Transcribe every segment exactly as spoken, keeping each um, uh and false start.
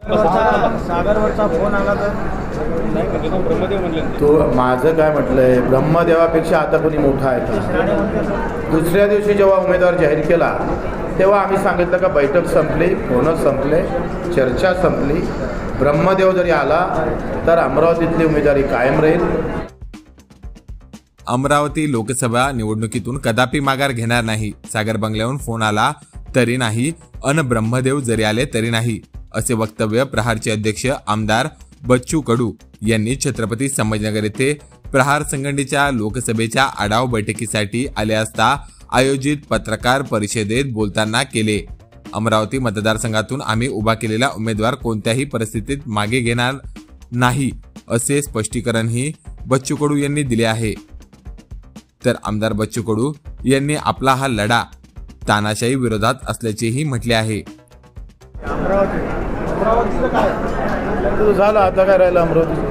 सागरवरचा phone आला तर नाही म्हणजे तो ब्रह्मदेव म्हणले. तो माझं काय म्हटलंय, ब्रह्मदेवापेक्षा आता कोणी मोठा आहे का? दुसऱ्या दिवशी जेव्हा उमेदवार जाहीर केला तेव्हा आम्ही सांगितलं का बैठक संपली, फोन संपले, चर्चा संपली, ब्रह्मदेव जरी आला तर अमरावतीतली उमेदवारी कायम राहील. अमरावती लोकसभा निवडणुकीतून कदापि माघार घेणार नाही. सागर बंगल्याहून फोन आला तरी नाही, अन ब्रह्मदेव जरी आले तरी नाही, असे वक्तव्य प्रहारचे अध्यक्ष आमदार बच्चू कडू यांनी छत्रपती संभाजीनगर येथे प्रहार संघटनेच्या लोकसभेच्या आढावा बैठकीसाठी आले असता आयोजित पत्रकार परिषदेत बोलताना केले. अमरावती मतदारसंघातून आम्ही उभा केलेला उमेदवार कोणत्याही परिस्थितीत मागे घेणार नाही, असे स्पष्टीकरणही बच्चू कडू यांनी दिले आहे. तर आमदार बच्चू कडू यांनी आपला हा लढा तानाशाही विरोधात असल्याचेही म्हटले आहे. झालं आता काय राहिलं अमरावती?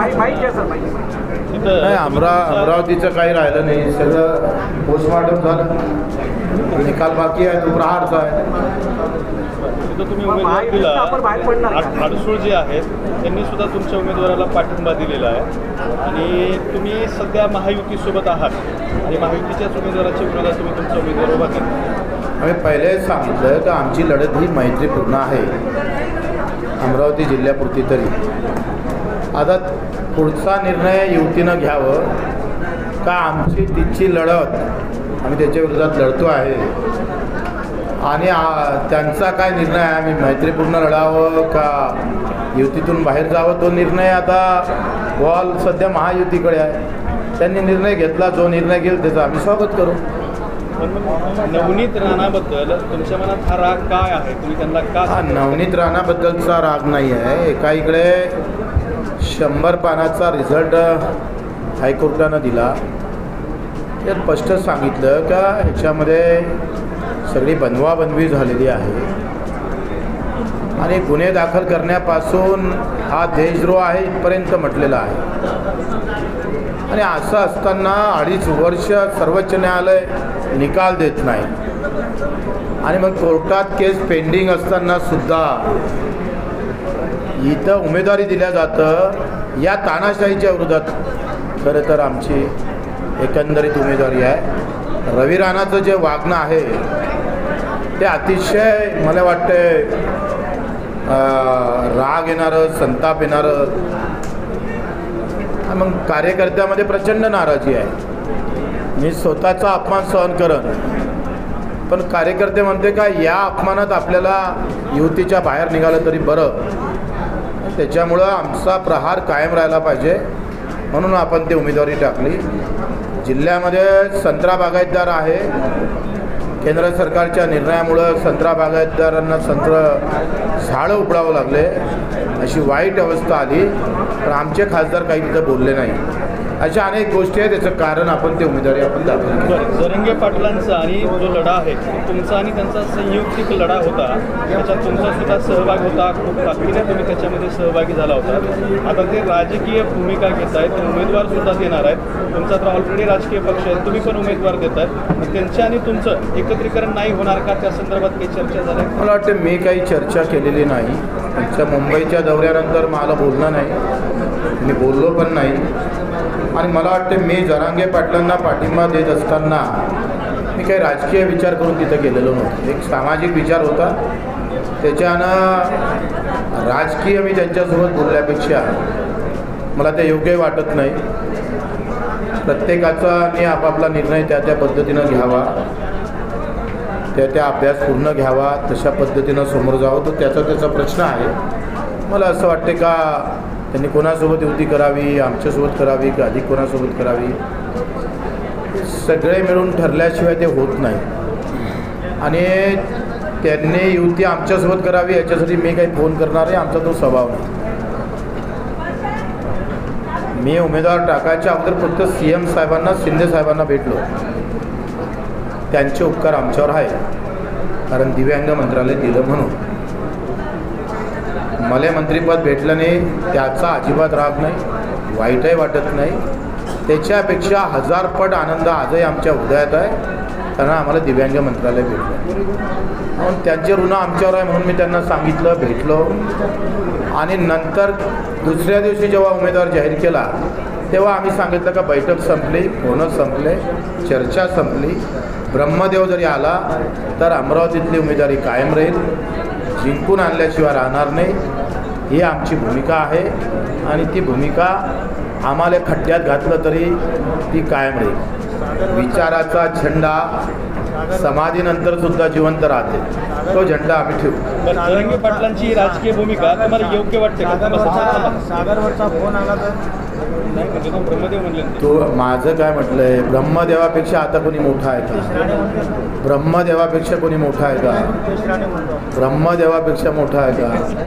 नाही, अमरा अमरावतीचं काही राहिलं नाही, सगळं पोस्टमॉर्टम झालं, निकाल बाकी आहे, तो प्रहारचा आहे. तुम्ही उमेदवार दिला, आडसूळ जे आहेत त्यांनी सुद्धा तुमच्या उमेदवाराला पाठिंबा दिलेला आहे आणि तुम्ही सध्या महायुतीसोबत आहात आणि महायुतीच्याच उमेदवाराच्या विरोधात तुम्ही तुमचा उमेदवार उभा केला. आम्ही पहिलेच सांगितलं की आमची लढत ही मैत्रीपूर्ण आहे, अमरावती जिल्ह्यापुरती तरी. आता पुढचा निर्णय युतीनं घ्यावं का आमची तिची लढत आम्ही त्याच्या विरोधात लढतो आहे आणि त्यांचा काय निर्णय आहे, आम्ही मैत्रीपूर्ण लढावं का युतीतून बाहेर जावं, तो निर्णय आता बॉल सध्या महायुतीकडे आहे. त्यांनी निर्णय घेतला, जो निर्णय घेईल त्याचं आम्ही स्वागत करू. नवनीत राणाबद्दल तुमच्या मनात हा राग काय आहे, तुम्ही त्यांना का? हा नवनीत राणाबद्दलचा राग नाही आहे. एका इकडे शंभर पानाचा रिझल्ट हायकोर्टानं दिला, यात स्पष्ट सांगितलं का ह्याच्यामध्ये सगळी बनवाबनवी झालेली आहे आणि गुन्हे दाखल करण्यापासून हा देशद्रोह आहे इथपर्यंत म्हटलेला आहे. आणि असं असताना अडीच वर्ष सर्वोच्च न्यायालय निकाल देत नाही आणि मग कोर्टात केस पेंडिंग असताना सुद्धा इथं उमेदवारी दिल्या जातं, या तानाशाहीच्या विरोधात खरं तर आमची एकंदरीत उमेदवारी आहे. रवी राणाचं जे वागणं आहे ते अतिशय मला वाटते राग येणारं, संताप येणारं, मग कार्यकर्त्यामध्ये प्रचंड नाराजी आहे. मी स्वतःचा अपमान सहन करन, पण कार्यकर्ते म्हणते का या अपमानात आपल्याला युतीच्या बाहेर निघालं तरी बरं, त्याच्यामुळं आमचा प्रहार कायम राहायला पाहिजे म्हणून आपण ते उमेदवारी टाकली. जिल्ह्यामध्ये संत्रा बागायतदार आहे, केंद्र सरकारच्या निर्णयामुळं संत्रा बागायतदारांना संत्र झाडं उपडावं लागले, अशी वाईट अवस्था आली, पण आमचे खासदार काही तिथं बोलले नाही. अशा अनेक गोष्टी आहेत, त्याचं कारण आपण ते उमेदवारी आपण दाखवली. जरंगे पाटलांचा आणि जो लढा आहे तुमचा आणि त्यांचा संयुक्तिक लढा होता, त्याच्यात तुमचा सुद्धा सहभाग होता, खूप ताकदीने तुम्ही त्याच्यामध्ये सहभागी झाला होता. आता ते राजकीय भूमिका घेत आहेत, उमेदवार सुद्धा देणार आहेत, तुमचा तर ऑलरेडी राजकीय पक्ष आहे, तुम्ही पण उमेदवार देत आहेत, त्यांच्या आणि तुमचं एकत्रीकरण नाही होणार का, त्या संदर्भात काही चर्चा झाली? मला वाटतं मी काही चर्चा केलेली नाही. त्यांच्या मुंबईच्या दौऱ्यानंतर मला बोलणं नाही, मी बोललो पण नाही. आणि मला वाटते मी जरांगे पाटलांना पाठिंबा देत असताना मी काही राजकीय विचार करून तिथं गेलेलो नव्हतो, एक सामाजिक विचार होता. त्याच्यानं राजकीय मी त्यांच्यासोबत बोलल्यापेक्षा मला ते योग्य वाटत नाही. प्रत्येकाचा मी आपापला निर्णय त्या त्या पद्धतीनं घ्यावा, त्या त्या अभ्यास पूर्ण घ्यावा, तशा पद्धतीनं समोर जावं, तो त्याचा त्याचा प्रश्न आहे. मला असं वाटते का त्यांनी कोणासोबत युती करावी, आमच्यासोबत करावी का अधिक कोणासोबत करावी, सगळे मिळून ठरल्याशिवाय ते होत नाही. आणि त्यांनी युती आमच्यासोबत करावी याच्यासाठी मी काही फोन करणार आहे, आमचा तो स्वभाव नाही. मी उमेदवार टाकायच्या अगोदर फक्त सी एम साहेबांना, शिंदे साहेबांना भेटलो. त्यांचे उपकार आमच्यावर आहे, कारण दिव्यांग मंत्रालय दिलं म्हणून. मला मंत्रिपद भेटलं नाही त्याचा अजिबात राग नाही, वाईटही वाटत नाही. त्याच्यापेक्षा हजार पट आनंद आजही आमच्या हृदयात आहे, कारण आम्हाला दिव्यांग मंत्रालय भेटलं. म्हणून त्यांचे ऋण आमच्यावर आहे म्हणून मी त्यांना सांगितलं, भेटलो. आणि नंतर दुसऱ्या दिवशी जेव्हा उमेदवार जाहीर केला तेव्हा आम्ही सांगितलं का बैठक संपली, फोनं संपले, चर्चा संपली. ब्रह्मदेव जरी आला तर अमरावतीतली उमेदवारी कायम राहील, जिंकून आणल्याशिवाय राहणार नाही. ही आमची भूमिका आहे आणि ती भूमिका आम्हाला खड्ड्यात घातलं तरी ती कायम राहील. विचाराचा झेंडा समाधीनंतर सुद्धा जिवंत राहते, तो झेंडा आम्ही ठेवू. पण जरांगे पाटलांची राजकीय भूमिका तुम्हाला योग्य वाटते का? सागरवरचा सागरवरचा फोन आला तर नाही म्हणजे तो ब्रह्मदेव म्हणले ना. तो माझं काय म्हटलंय, ब्रह्मदेवापेक्षा आता कोणी मोठा आहे का? ब्रह्मदेवापेक्षा कोणी मोठा आहे का? ब्रह्मदेवापेक्षा मोठा आहे का?